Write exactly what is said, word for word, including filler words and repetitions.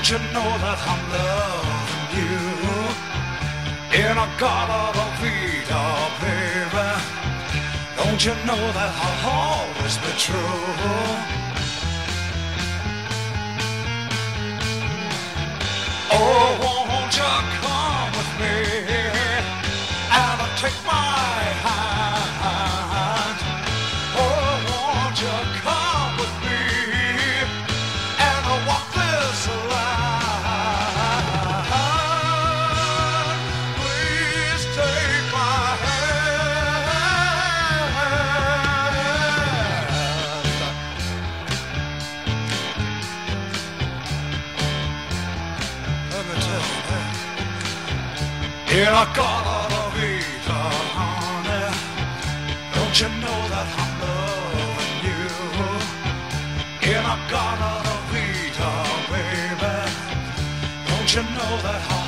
Don't you know that I'm loving you? In a Gala Vida, baby. Don't you know that I'll always be true? Oh, won't you come with me and take my hand? Oh, won't you come with me and walk this line? Please take my hand. Let me tell you that. In a Gala Vida, honey, don't you know that I'm loving you? In a Gala Vida, baby, don't you know that I'm